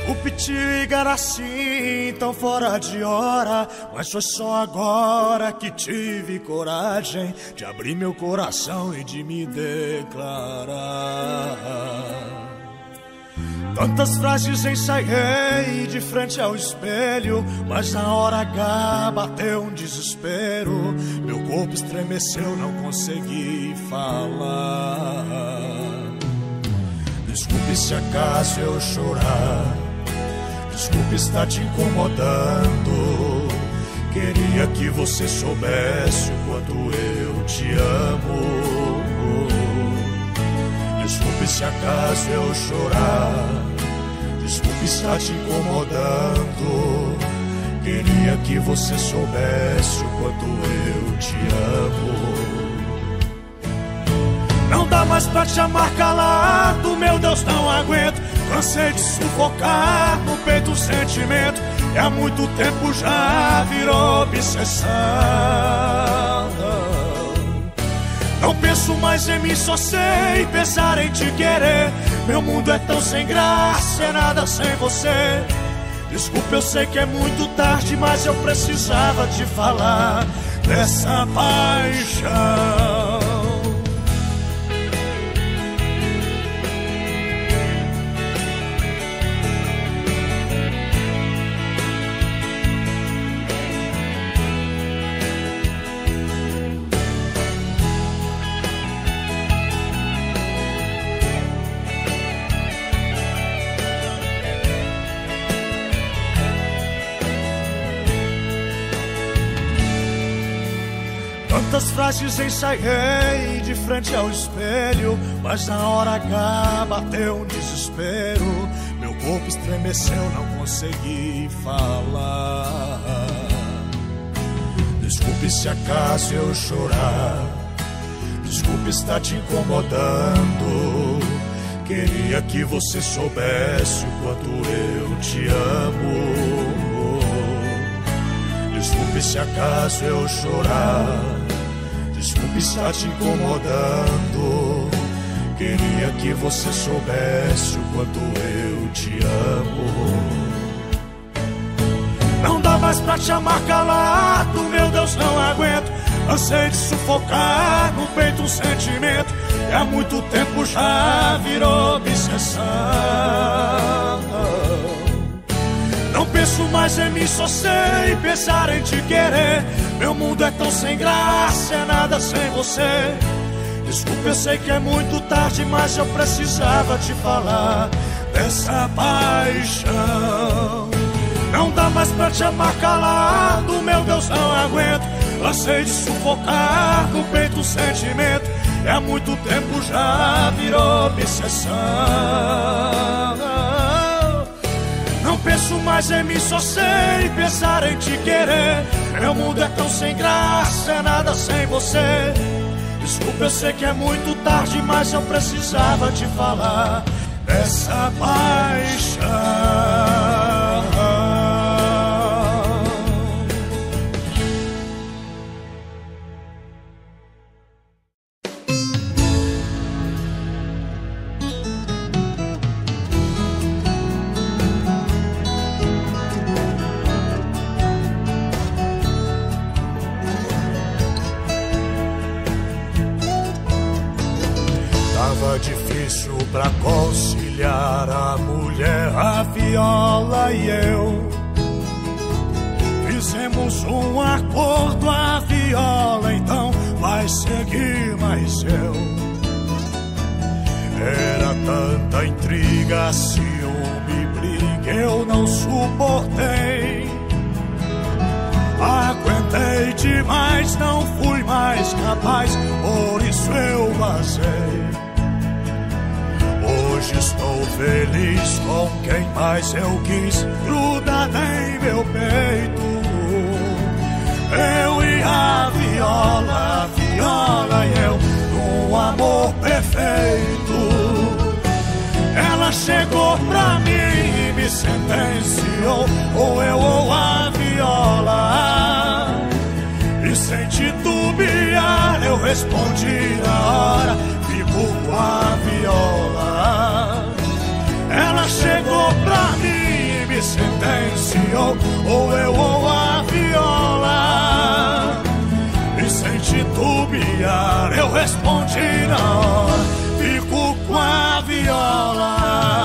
Desculpe te ligar assim, tão fora de hora, mas foi só agora que tive coragem de abrir meu coração e de me declarar. Tantas frases ensaiei de frente ao espelho, mas na hora H bateu um desespero. Meu corpo estremeceu, não consegui falar. Desculpe se acaso eu chorar, desculpe estar te incomodando. Queria que você soubesse o quanto eu te amo. Desculpe se acaso eu chorar, desculpe estar te incomodando. Queria que você soubesse o quanto eu te amo. Não dá mais pra te amar calado, meu Deus, não aguento. Cansei de sufocar no peito o sentimento, e há muito tempo já virou obsessão. Não penso mais em mim, só sei pensar em te querer. Meu mundo é tão sem graça, é nada sem você. Desculpa, eu sei que é muito tarde, mas eu precisava te falar dessa paixão. Tantas frases ensaiei de frente ao espelho, mas na hora H bateu um desespero. Meu corpo estremeceu, não consegui falar. Desculpe se acaso eu chorar, desculpe estar te incomodando. Queria que você soubesse o quanto eu te amo. Desculpe se acaso eu chorar, desculpe estar te incomodando. Queria que você soubesse o quanto eu te amo. Não dá mais pra te amar calado, meu Deus, não aguento. Cansei de sufocar no peito um sentimento, e há muito tempo já virou obsessão. Não penso mais em mim, só sei pensar em te querer. Meu mundo é tão sem graça, é nada sem você. Desculpa, eu sei que é muito tarde, mas eu precisava te falar dessa paixão. Não dá mais pra te amar calado, meu Deus, não aguento. Cansei de sufocar no peito o sentimento, e há muito tempo já virou obsessão. Não penso mais em mim, só sei pensar em te querer. Meu mundo é tão sem graça, é nada sem você. Desculpa, eu sei que é muito tarde, mas eu precisava te falar dessa paixão. Tava difícil pra conciliar a mulher, a viola e eu. Fizemos um acordo, a viola então vai seguir, mas eu. Era tanta intriga, ciúme, briga, eu não suportei. Aguentei demais, não fui mais capaz, por isso eu vazei. Hoje estou feliz com quem mais eu quis, grudada em meu peito. Eu e a viola e eu, num amor perfeito. Ela chegou pra mim e me sentenciou, ou eu ou a viola. E sem titubear eu respondi na hora, fico com a viola. Ela chegou pra mim silenciou, ou eu ou a viola. E sem titubear eu respondi na hora: fico com a viola.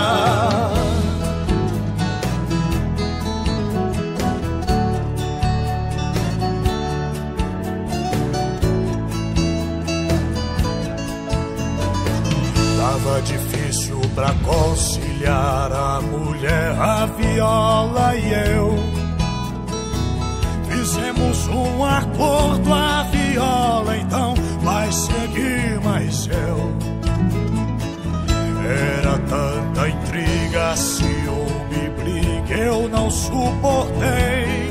Tava difícil pra conciliar a mulher, a viola e eu. Fizemos um acordo, a viola então vai seguir, mas eu. Era tanta intriga, ciúme, briga, eu não suportei.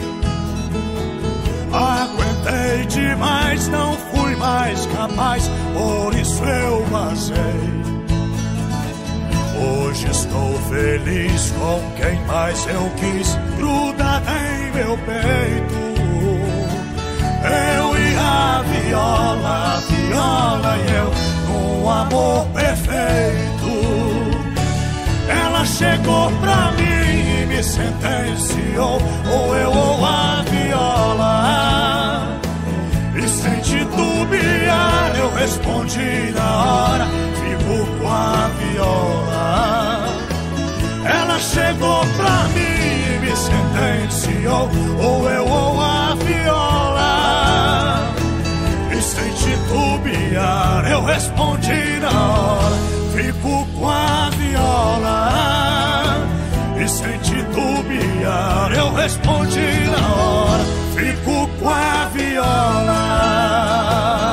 Aguentei demais, não fui mais capaz, por isso eu vazei. Hoje estou feliz com quem mais eu quis, grudada em meu peito. Eu e a viola e eu, num amor perfeito. Ela chegou pra mim e me sentenciou, ou eu ou a viola. E sem titubear eu respondi na hora: fico com a viola. Ela chegou pra mim e me sentenciou, ou eu ou a viola. E sem titubear eu respondi na hora: fico com a viola. E sem titubear eu respondi na hora: fico com a viola.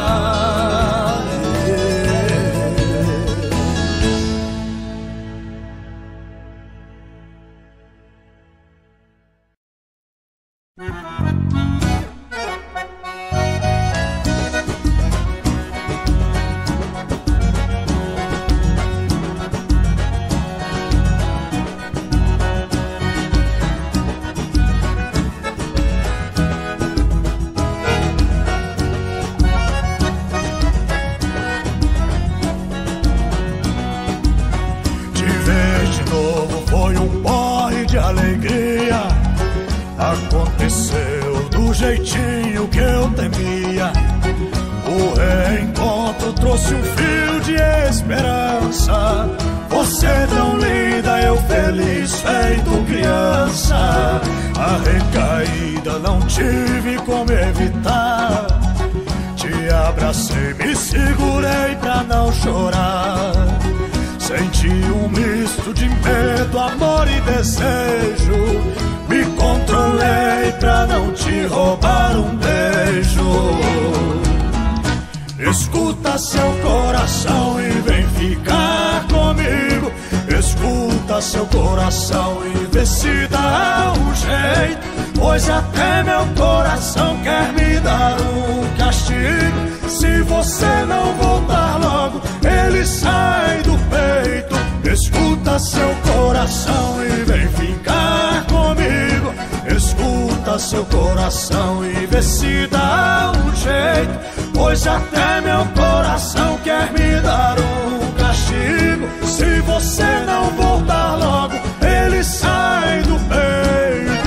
Aconteceu do jeitinho que eu temia. O reencontro trouxe um fio de esperança. Você tão linda, eu feliz feito criança. A recaída não tive como evitar. Te abracei, me segurei pra não chorar. Senti um misto de medo, amor e desejo. Me controlei pra não te roubar um beijo. Escuta seu coração e vem ficar comigo. Escuta seu coração e vê se dá um jeito. Pois até meu coração quer me dar um castigo. Se você não voltar logo, ele sai do peito. Escuta seu coração e vem ficar comigo. Escuta seu coração e vê se dá um jeito. Pois até meu coração quer me dar um castigo. Se você não voltar logo, ele sai do peito.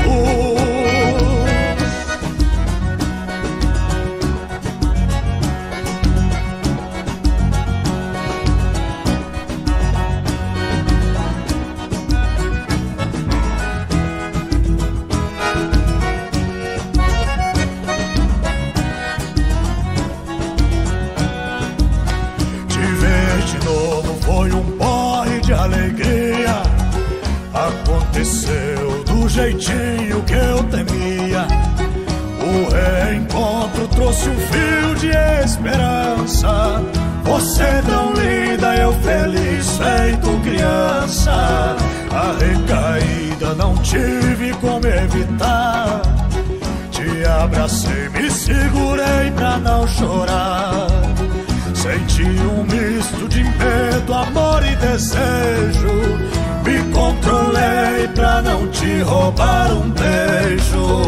Alegria, aconteceu do jeitinho que eu temia. O reencontro trouxe um fio de esperança. Você tão linda, eu feliz feito criança. A recaída não tive como evitar. Te abracei, me segurei pra não chorar. Senti um misto de medo, amor e desejo. Me controlei pra não te roubar um beijo.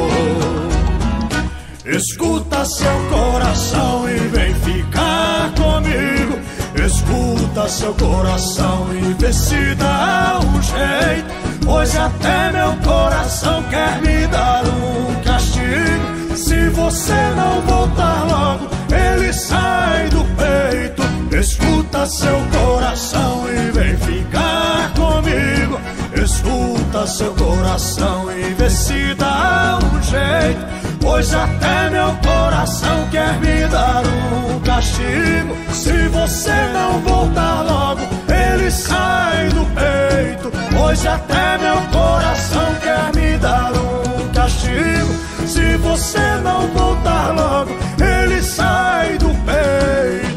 Escuta seu coração e vem ficar comigo. Escuta seu coração e vê se dá um jeito. pois até meu coração quer me dar um castigo. Se você não voltar logo, ele sai do peito. Escuta seu coração e vem ficar comigo. Escuta seu coração e vê se dá um jeito, pois até meu coração quer me dar um castigo. Se você não voltar logo, ele sai do peito, pois até meu coração quer me dar um castigo. Se você não voltar logo, ele sai do peito.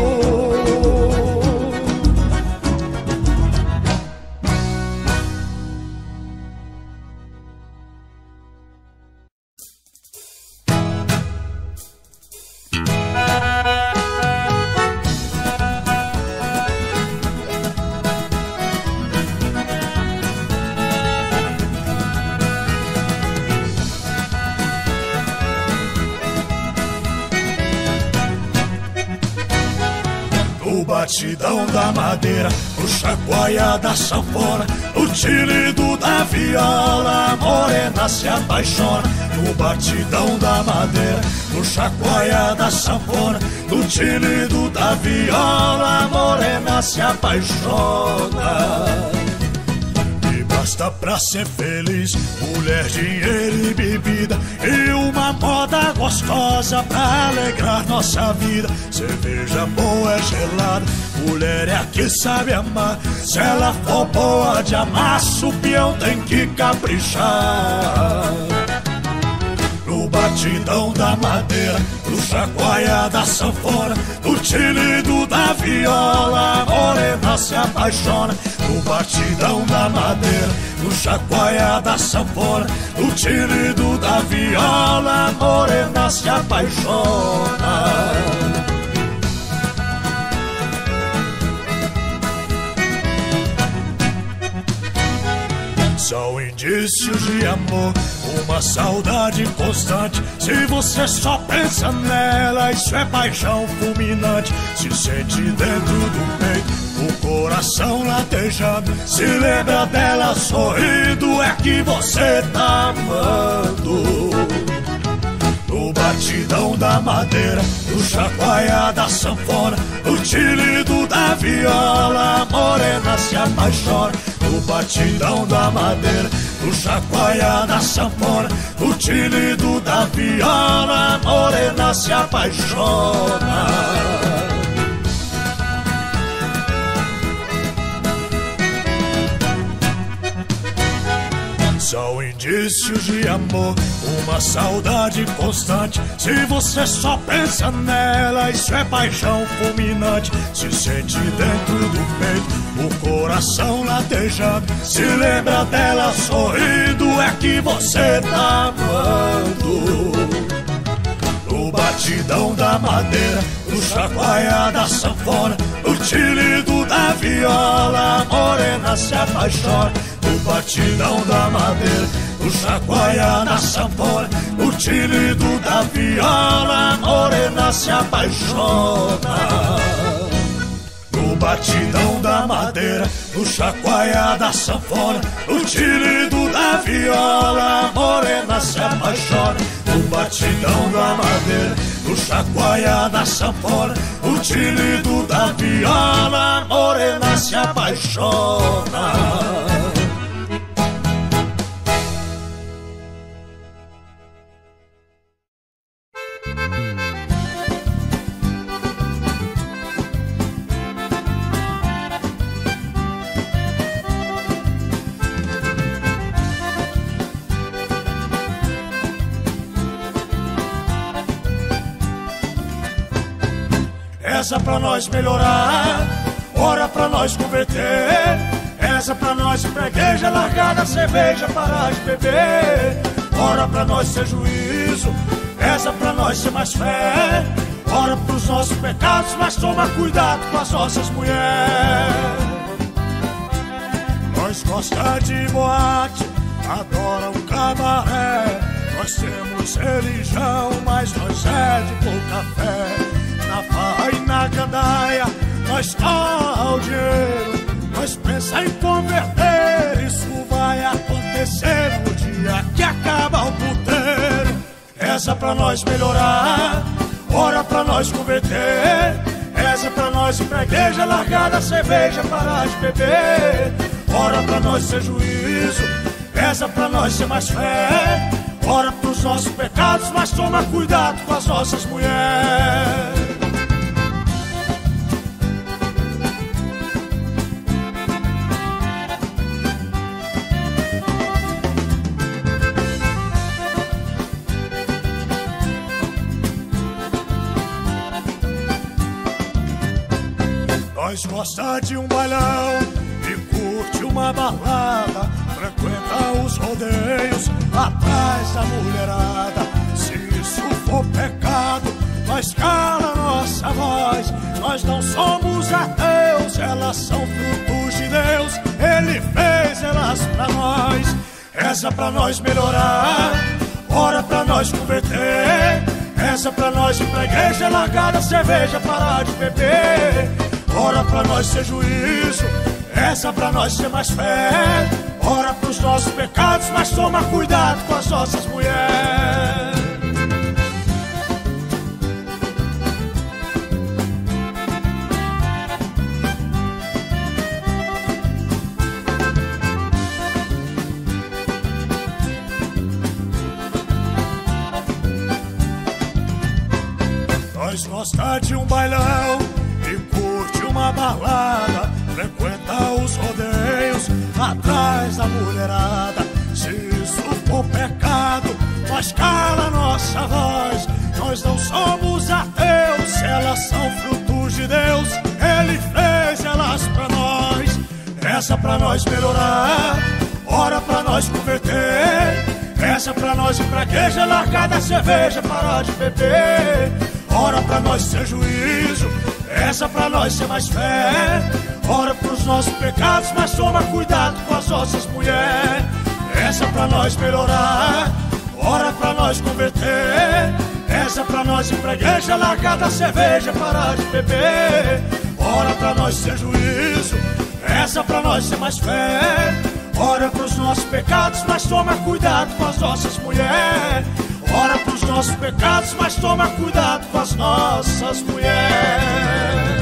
Batidão da madeira, o chacoalhar da sanfona, o tinido da viola, a morena se apaixona. No batidão da madeira, no chacoalhar da sanfona, no tinido da viola, a morena se apaixona. Basta pra ser feliz, mulher, dinheiro e bebida, e uma moda gostosa pra alegrar nossa vida. Cerveja boa é gelada, mulher é a que sabe amar. Se ela for boa de amasso, o peão tem que caprichar. No batidão da madeira, no chacoalhar da sanfona, no tinido da viola, a morena se apaixona. No batidão da madeira, no chacoalhar da sanfona, no tinido da viola, a morena se apaixona. São indícios de amor, uma saudade constante. Se você só pensa nela, isso é paixão fulminante. Se sente dentro do peito, o coração latejando. Se lembra dela sorrindo, é que você tá amando. No batidão da madeira, no chacoalhar da sanfona, no tinido da viola, a morena se apaixona. No batidão da madeira, no chacoalhar da sanfona, no tinido da viola, a morena se apaixona. São indícios de amor, uma saudade constante. Se você só pensa nela, isso é paixão fulminante. Se sente dentro do peito, o coração latejando. Se lembra dela sorrindo, é que você tá amando. No batidão da madeira, no chacoalhar da sanfona, no tinido da viola, a morena se apaixona. No batidão da madeira, no chacoalhar da sanfona, no tinido da viola, a morena se apaixona. No batidão da madeira, no chacoalhar da sanfona, no tinido da viola, a morena se apaixona. No batidão da madeira, no chacoalhar da sanfona, no tinido da viola, a morena se apaixona. Reza pra nós melhorar, ora pra nós converter. Reza pra nós ir pra igreja, largar da cerveja, parar de beber. Ora pra nós ter juízo, reza pra nós ter mais fé. Ora pros nossos pecados, mas toma cuidado com as nossas mulheres. Nós gosta de boate, adora um cabaré. Nós temos religião, mas nós é de pouca fé. Na farra e na gandaia, nós dá o dinheiro. Nós pensa em converter, isso vai reza pra nós melhorar, ora pra nós converter. Reza pra nós ir pra igreja, largar da cerveja, parar de beber. Ora pra nós ser juízo, reza pra nós ser mais fé. Ora pros nossos pecados, mas toma cuidado com as nossas mulheres. Nós gosta de um bailão e curte uma balada, frequenta os rodeios atrás da mulherada. Se isso for pecado, nós cala nossa voz. Nós não somos ateus, elas são frutos de Deus. Ele fez elas pra nós. Reza pra nós melhorar, ora pra nós converter. Reza pra nós ir pra igreja, largar da cerveja, parar de beber. Ora pra nós ser juízo, reza pra nós ser mais fé. Ora pros nossos pecados, mas toma cuidado com as nossas mulheres. Nós gosta de um bailão e curte uma balada, frequenta os rodeios atrás da mulherada. Se isso for pecado, nós cala nossa voz. Nós não somos ateus, elas são frutos de Deus. Ele fez elas pra nós. Reza pra nós melhorar, ora pra nós converter. Reza pra nós ir pra igreja, largar da cerveja, parar de beber. Ora pra nós ser juízo, reza pra nós ser mais fé. Ora pros nossos pecados, mas toma cuidado com as nossas mulheres. Reza pra nós melhorar, ora pra nós converter. Reza pra nós ir pra igreja, largar da cerveja, parar de beber. Ora pra nós ser juízo, reza pra nós ser mais fé. Ora pros nossos pecados, mas toma cuidado com as nossas mulheres. Ora pros nossos pecados, mas toma cuidado com as nossas mulheres.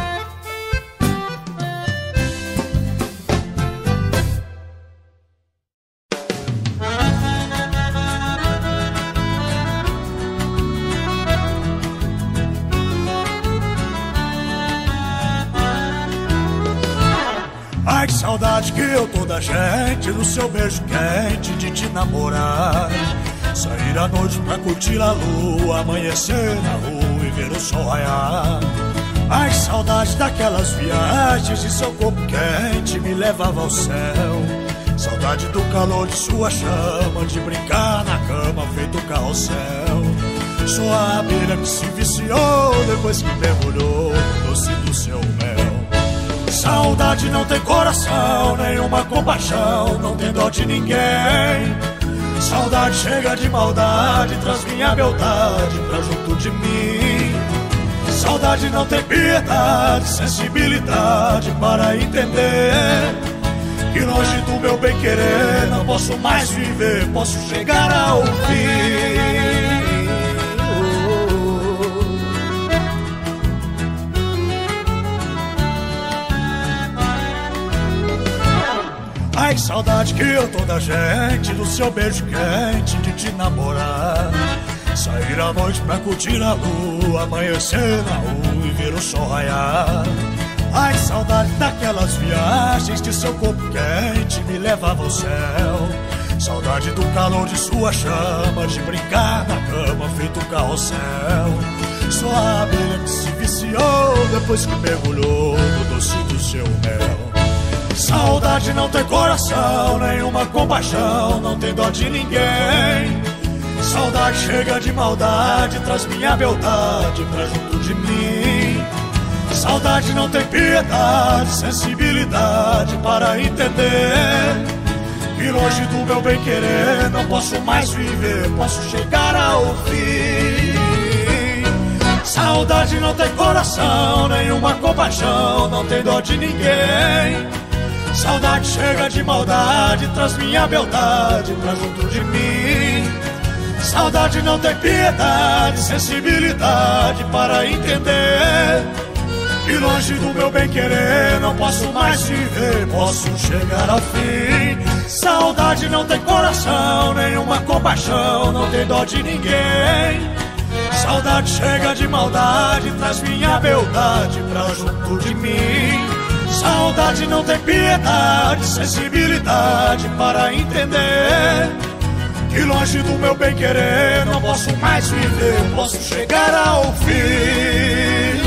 Ai, que saudade que eu tô da gente, do seu beijo quente, de te namorar. Sair à noite pra curtir a lua, amanhecer na rua e ver o sol raiar. Ai, que saudade daquelas viagens, de seu corpo quente me levava ao céu. Saudade do calor de sua chama, de brincar na cama feito carrossel. Sua abelha que se viciou depois que mergulhou no doce do seu mel. Saudade não tem coração, nenhuma compaixão, não tem dó de ninguém. Saudade chega de maldade, traz minha beldade pra junto de mim. Saudade não tem piedade, sensibilidade para entender que longe do meu bem querer não posso mais viver, posso chegar ao fim. Ai, que saudade que eu tô da gente, do seu beijo quente, de te namorar. Sair à noite pra curtir a lua, amanhecer na rua e ver o sol raiar. Ai, que saudade daquelas viagens, de seu corpo quente me levava ao céu. Saudade do calor de sua chama, de brincar na cama feito carrossel. Sua abelha que se viciou depois que mergulhou no doce do seu mel. Saudade não tem coração, nenhuma compaixão, não tem dó de ninguém. Saudade chega de maldade, traz minha beldade pra junto de mim. Saudade não tem piedade, sensibilidade para entender que longe do meu bem querer não posso mais viver, posso chegar ao fim. Saudade não tem coração, nenhuma compaixão, não tem dó de ninguém. Saudade chega de maldade, traz minha beldade pra junto de mim. Saudade não tem piedade, sensibilidade para entender que longe do meu bem-querer não posso mais te ver, posso chegar ao fim. Saudade não tem coração, nenhuma compaixão, não tem dó de ninguém. Saudade chega de maldade, traz minha beldade pra junto de mim. Saudade não tem piedade, sensibilidade para entender que longe do meu bem-querer não posso mais viver, posso chegar ao fim.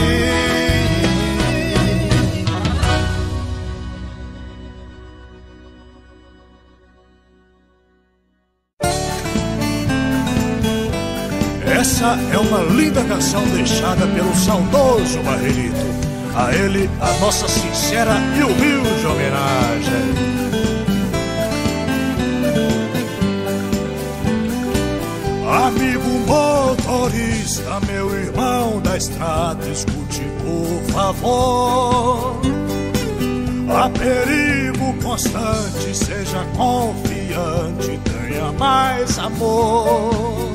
Essa é uma linda canção deixada pelo saudoso Barrerito. A ele, a nossa sincera e humilde homenagem. Amigo motorista, meu irmão da estrada, escute por favor. Há perigo constante, seja confiante, tenha mais amor.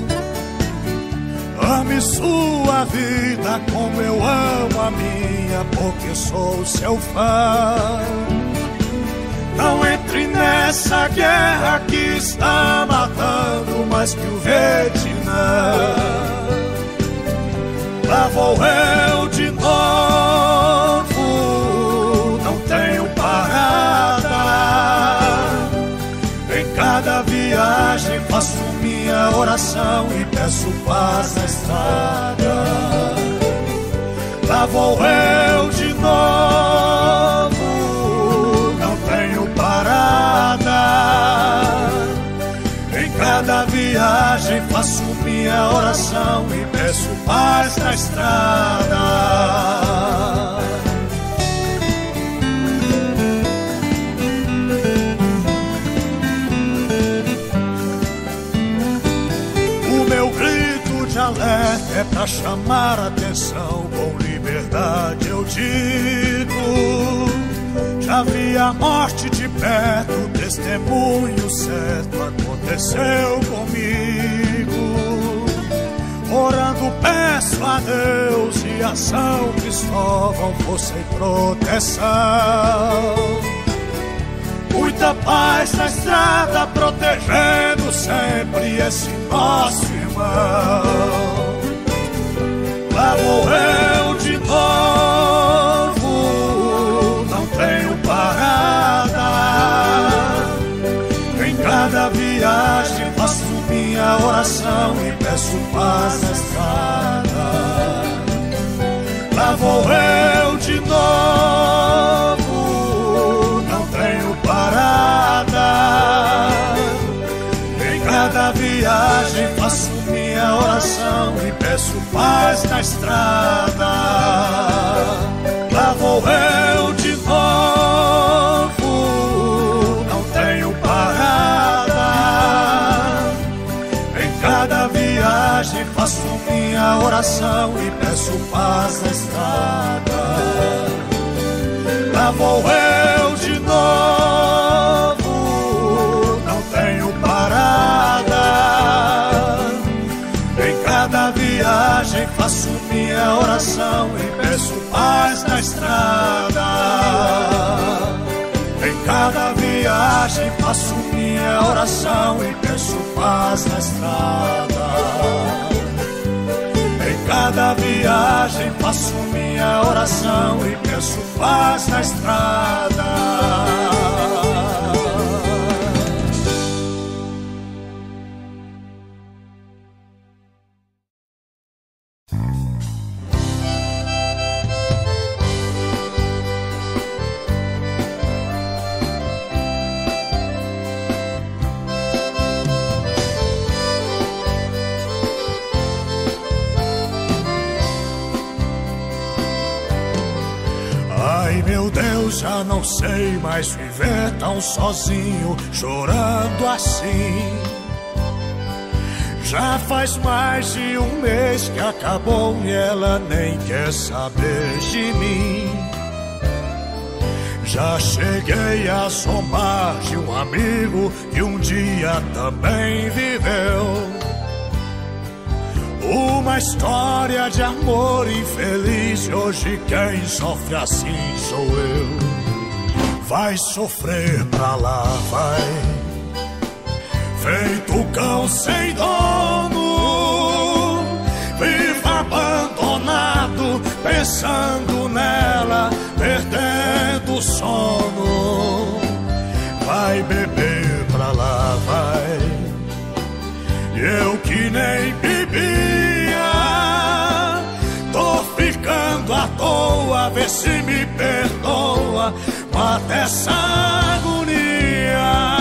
Ame sua vida como eu amo a minha, porque sou seu fã. Não entre nessa guerra que está matando mais que o Vietnã. Lá vou eu de novo, não tenho parada. Em cada viagem faço minha oração e peço paz na estrada. Lá vou eu de novo, não tenho parada. Em cada viagem faço minha oração e peço paz na estrada. Alerta é pra chamar a atenção, com liberdade eu digo. Já vi a morte de perto, testemunho certo aconteceu comigo. Orando peço a Deus e a São Cristóvão força e proteção. Muita paz na estrada, protegendo sempre esse nosso irmão. Lá vou eu de novo, não tenho parada. Em cada viagem faço minha oração e peço paz na estrada. Lá vou eu de novo, não tenho parada. Em cada viagem faço minha oração e peço paz na estrada. Lá vou eu de novo, não tenho parada. Em cada viagem faço minha oração e peço paz na estrada. Lá vou eu de novo, não tenho parada. Em cada viagem faço minha oração e peço paz na estrada. Em cada viagem faço minha oração e peço paz na estrada. Em cada viagem faço minha oração e peço paz na estrada. Ai meu Deus, já não sei mais viver tão sozinho, chorando assim. Já faz mais de um mês que acabou e ela nem quer saber de mim. Já cheguei a somar de um amigo que um dia também viveu. Uma história de amor infeliz, e hoje quem sofre assim sou eu. Vai sofrer pra lá, vai, feito cão sem dono, vive abandonado, pensando nela, perdendo o sono. Vai beber pra lá, vai, e eu que nem bebia, tô ficando à toa, vê se me perdoa, mata essa agonia.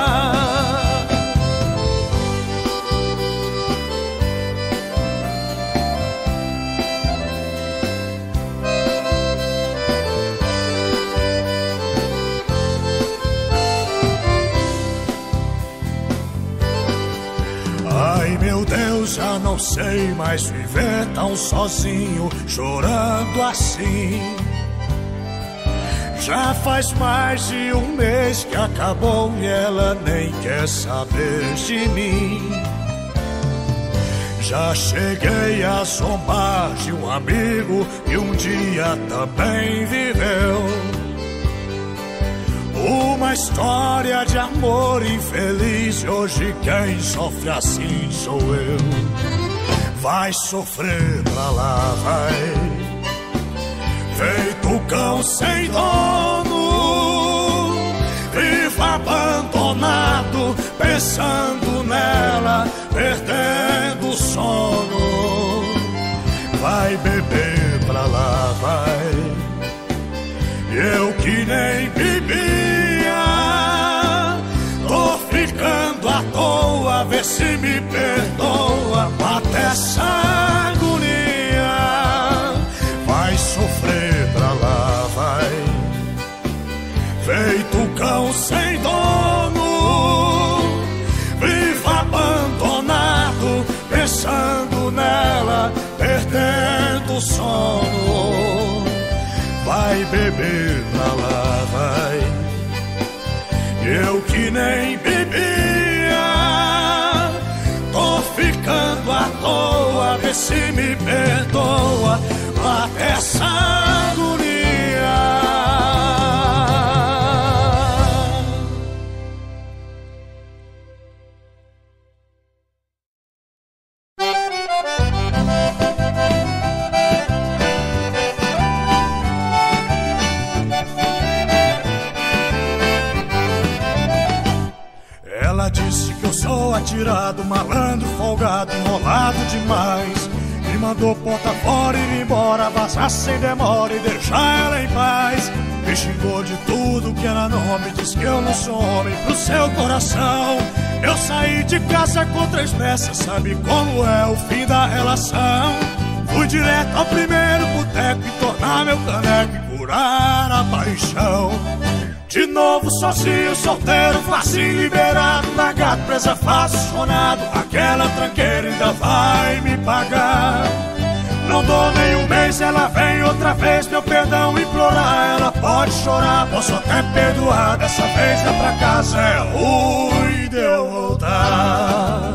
Ai meu Deus, já não sei mais viver tão sozinho, chorando assim. Já faz mais de um mês que acabou e ela nem quer saber de mim. Já cheguei a zombar de um amigo que um dia também viveu uma história de amor infeliz, e hoje quem sofre assim sou eu. Vai sofrer pra lá, vai, feito cão sem dono, vive abandonado, pensando nela, perdendo o sono. Vai beber pra lá, vai, eu que nem bebia, tô ficando à toa, vê se me perdoa, mata essa agonia. Vai sofrer pra lá, vai, feito cão sem dono, vive abandonado, pensando nela, perdendo o sono. Vai beber pra lá, vai, eu que nem bebia, tô ficando à toa, vê se me perdoa, mata essa agonia. Ela disse que eu sou atirado, malandro, folgado, enrolado demais. Me mandou porta fora e ir embora, vazar sem demora e deixar ela em paz. Me xingou de tudo que era nome, diz que eu não sou homem pro seu coração. Eu saí de casa com 3 peças, sabe como é o fim da relação. Fui direto ao primeiro boteco e tornar meu caneco e curar a paixão. De novo sozinho, solteiro, facinho, liberado, largado, presa fácil, chonado. Aquela tranqueira ainda vai me pagar. Não dou nem um mês, ela vem outra vez meu perdão implorar. Ela pode chorar, posso até perdoar, dessa vez é pra casa, é ruim de eu voltar.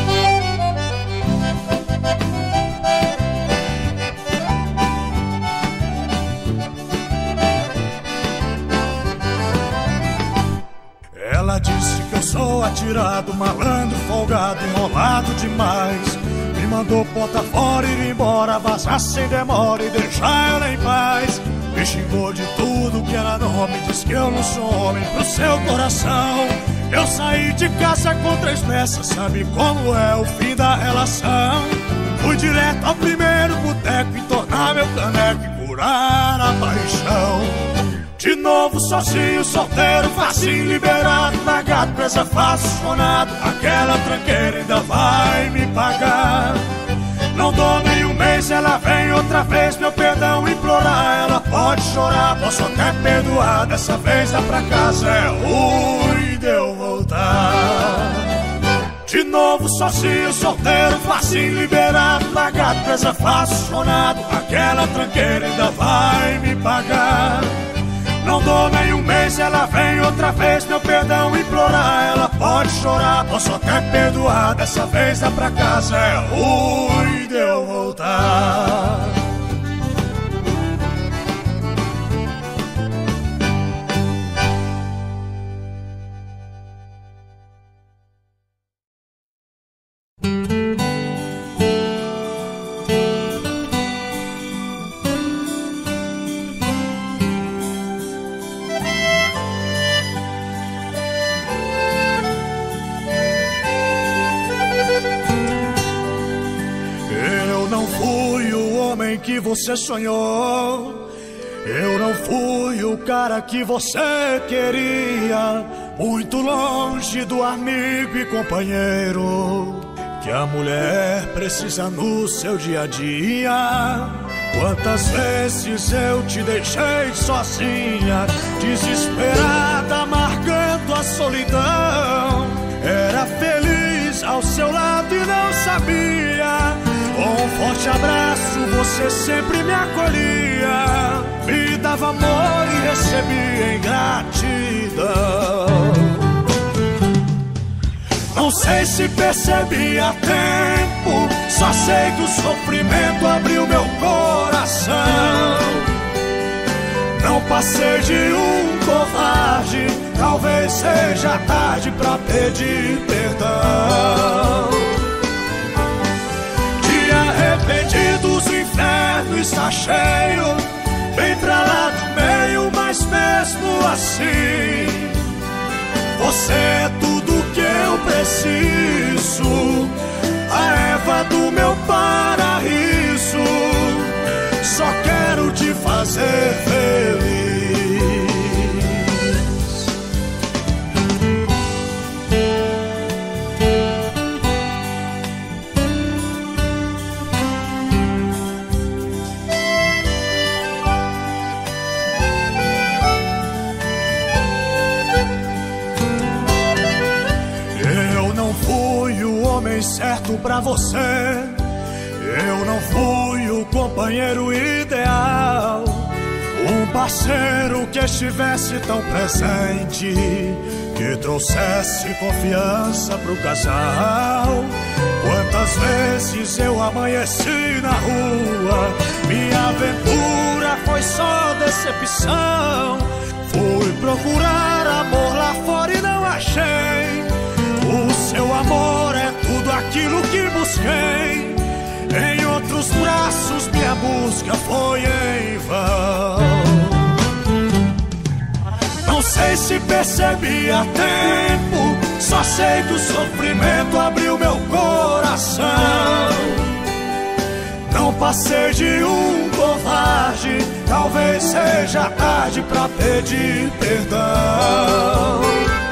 Ela disse que eu sou atirado, malandro, folgado, enrolado demais. Me mandou porta fora e ir embora, vazar sem demora e deixar ela em paz. Me xingou de tudo que era nome, diz que eu não sou homem pro seu coração. Eu saí de casa com 3 peças, sabe como é o fim da relação. Fui direto ao primeiro boteco e tornar meu caneco e curar a paixão. De novo sozinho, solteiro, facinho, liberado, largado, presa fácil, chonado. Aquela tranqueira ainda vai me pagar. Não dou nem um mês, ela vem outra vez meu perdão implorar. Ela pode chorar, posso até perdoar, dessa vez dá pra casa, é ruim de eu voltar. De novo sozinho, solteiro, facinho, liberado, largado, presa fácil, chonado. Aquela tranqueira ainda vai me pagar. Não dou nem um mês, ela vem outra vez meu perdão implorar. Ela pode pode chorar, posso até perdoar. Dessa vez dá pra casa, é ruim de eu voltar. Que você sonhou, eu não fui o cara que você queria, muito longe do amigo e companheiro que a mulher precisa no seu dia a dia. Quantas vezes eu te deixei sozinha, desesperada, marcando a solidão. Era feliz ao seu lado e não sabia. Com um forte abraço você sempre me acolhia, me dava amor e recebia ingratidão. Não sei se percebi a tempo, só sei que o sofrimento abriu meu coração. Não passei de um covarde, talvez seja tarde pra pedir perdão. Arrependidos, o inferno está cheio, bem pra lá do meio, mas mesmo assim você é tudo que eu preciso, a Eva do meu paraíso. Só quero te fazer feliz. Certo pra você, eu não fui o companheiro ideal, um parceiro que estivesse tão presente, que trouxesse confiança pro casal. Quantas vezes eu amanheci na rua, minha aventura foi só decepção. Fui procurar amor lá fora e não achei. O seu amor é tudo aquilo que busquei. Em outros braços minha busca foi em vão. Não sei se percebi a tempo, só sei que o sofrimento abriu meu coração. Não passei de um covarde, talvez seja tarde pra pedir perdão.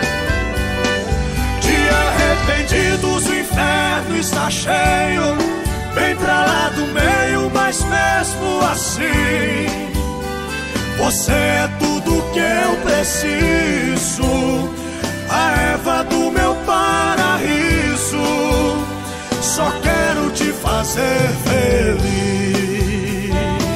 Arrependidos, o inferno está cheio, bem pra lá do meio, mas mesmo assim você é tudo que eu preciso, a Eva do meu paraíso. Só quero te fazer feliz.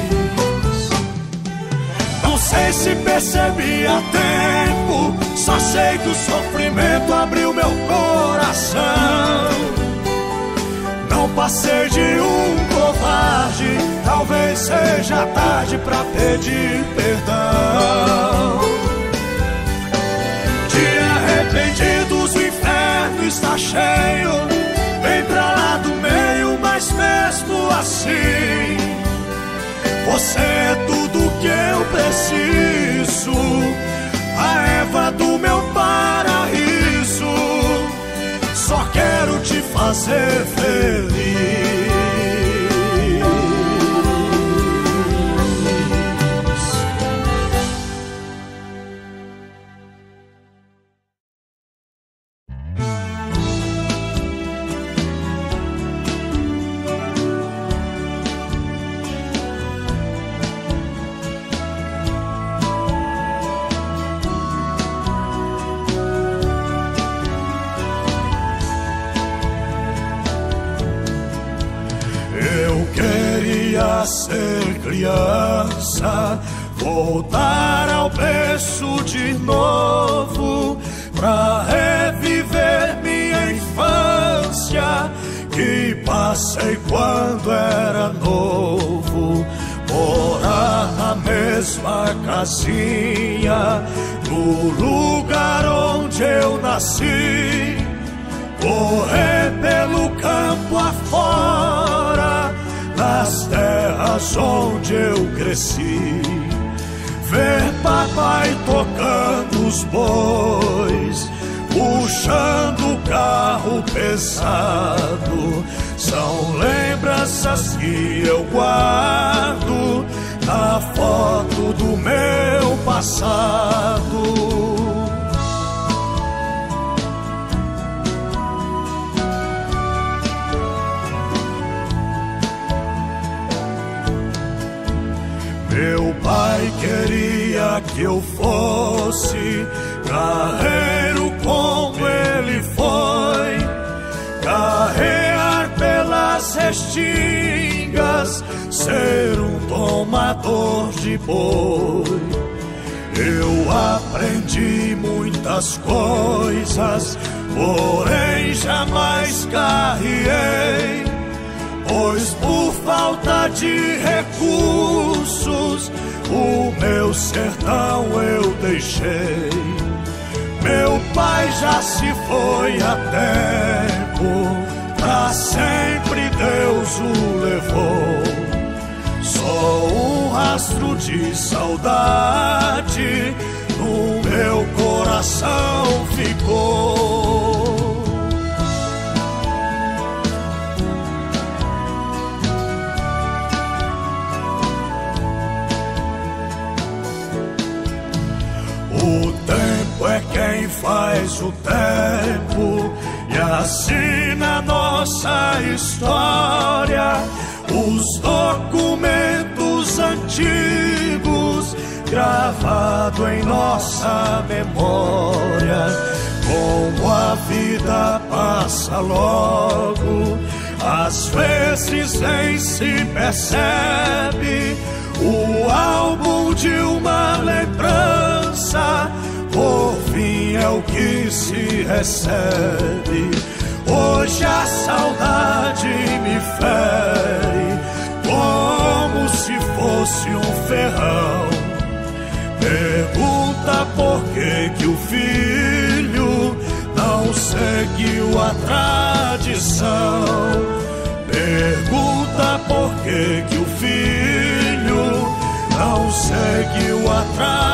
Não sei se percebi a tempo, só sei que o sofrimento abriu meu coração. Não passei de um covarde, talvez seja tarde pra pedir perdão. De arrependidos, o inferno está cheio, bem pra lá do meio, mas mesmo assim você é tudo que eu preciso, a Eva do meu paraíso. Só quero te fazer feliz. Ser criança, voltar ao berço de novo, pra reviver passei quando era novo, morar na mesma casinha, no lugar onde eu nasci, correr pelo campo afora, nas terras onde eu cresci, ver papai tocando os bois, puxando o carro pesado. São lembranças que eu guardo na foto do meu passado. Meu pai queria que eu fosse carreiro como ele foi, carrear pelas restingas, ser um domador de boi. Eu aprendi muitas coisas, porém jamais carreei, pois por falta de recursos o meu sertão eu deixei. Meu pai já se foi a tempo, pra sempre Deus o levou. Só um rastro de saudade no meu coração ficou. O tempo é quem faz o tempo e assina nossa história, os documentos antigos gravados em nossa memória. Como a vida passa logo, às vezes nem se percebe, o álbum de uma lembrança, por fim é o que se recebe. Hoje a saudade me fere, como se fosse um ferrão. Pergunta por que o filho não seguiu a tradição. Pergunta por que o filho não seguiu a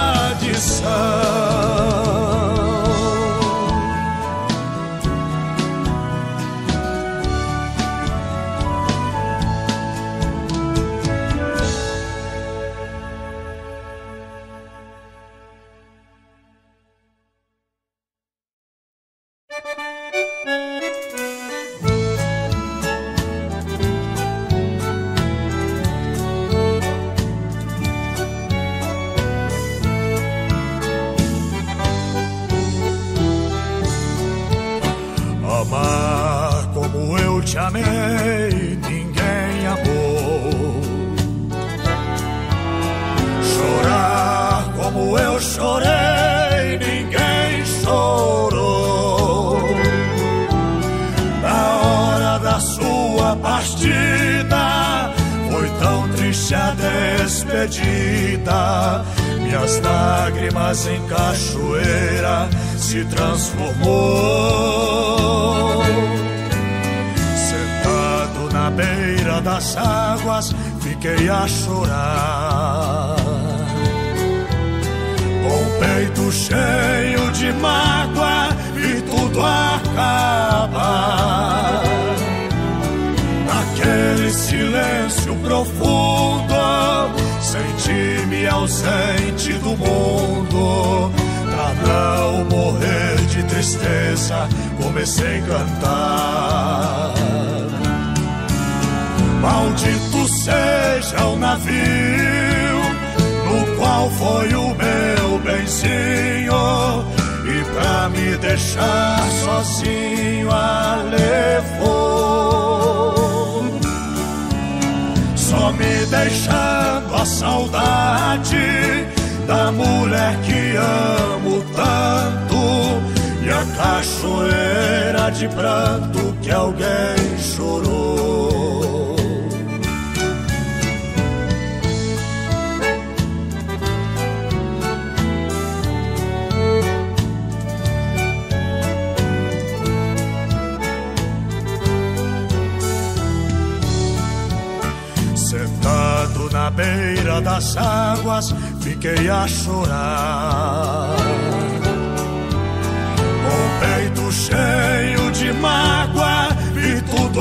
tradição. Amar como eu te amei, ninguém amou. Chorar como eu chorei, ninguém chorou. Na hora da sua partida, foi tão triste a despedida. Minhas lágrimas em cachoeira se transformou. Sentado na beira das águas, fiquei a chorar, com o peito cheio de mágoa, vi tudo acabar. Naquele silêncio profundo, senti-me ausente do mundo. Pra não morrer de tristeza, comecei a cantar. Maldito seja o navio no qual foi o meu benzinho, e pra me deixar sozinho a levou. Só me deixando a saudade da mulher que amo tanto, e a cachoeira de pranto que alguém chorou. Na beira das águas fiquei a chorar, com o peito cheio de mágoa, vi tudo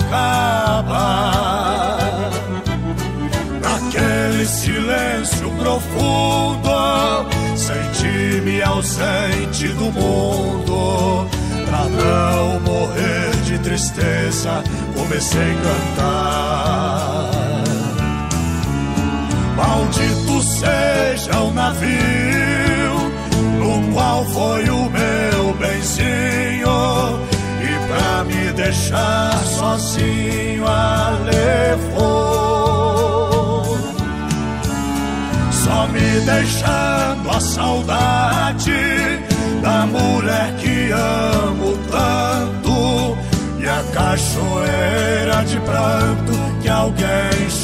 acabar. Naquele silêncio profundo, senti-me ausente do mundo. Pra não morrer de tristeza, comecei a cantar. Maldito seja o navio no qual foi o meu benzinho, e pra me deixar sozinho a levou, só me deixando a saudade da mulher que amo tanto, e a cachoeira de pranto que alguém